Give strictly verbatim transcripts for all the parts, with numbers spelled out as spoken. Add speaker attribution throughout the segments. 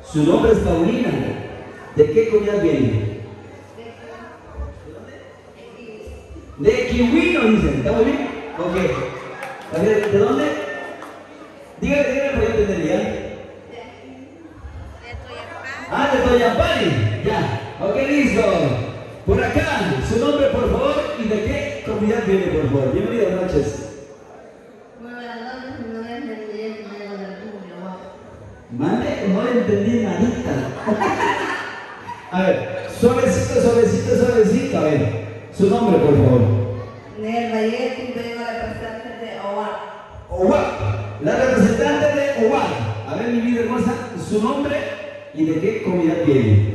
Speaker 1: Su nombre es Paulina. ¿De qué comunidad viene? De Kiwi, nos dicen. ¿Está muy bien? Ok. A ver, ¿de dónde? Dígale, dígale para yo entendería. Ah, de Toyapani. Ya. Ok, listo. Por acá, su nombre, por favor, y de qué comunidad viene, por favor. Bienvenido, buenas noches. Mande, no le entendí nadita. A ver, suavecito, suavecito, suavecito. A ver, su nombre, por favor. Owa, la representante de Owa. A ver, mi vida hermosa, su nombre y de qué comunidad viene.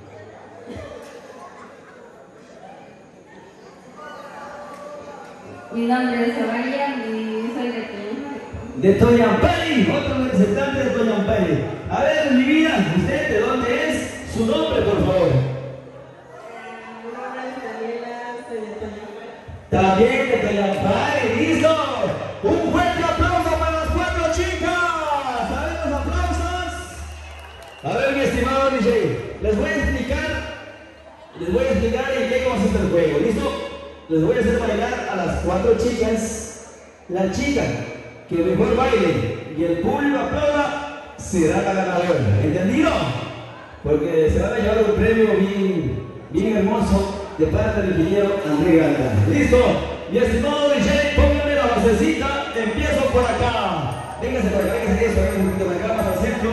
Speaker 2: Mi nombre es Soraya y soy de Toyampani.
Speaker 1: De Toyampani, otro representante de Toyampani. A ver, mi vida, ¿usted de dónde es? Su nombre, por favor.
Speaker 2: Mi nombre es Daniela, soy de Toyampani.
Speaker 1: También de Toyampani, listo. Un fuerte aplauso para las cuatro chicas. A ver los aplausos. A ver, mi estimado D J, les voy a explicar, les voy a explicar en qué consiste el juego, ¿listo? Les voy a hacer bailar a las cuatro chicas. La chica que mejor baile y el público aplauda será la ganadora. ¿Entendido? Porque se van a llevar un premio bien, bien hermoso de parte del ingeniero André Ganda. ¿Listo? Mi estimado D J, póngame la basecita. Empiezo por acá. Véngase por acá, véngase esto, véngase un poquito por acá, más al centro.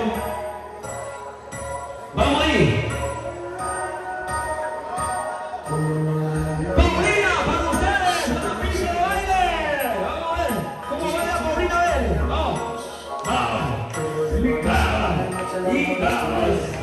Speaker 1: ¡Vamos ahí! Y vamos.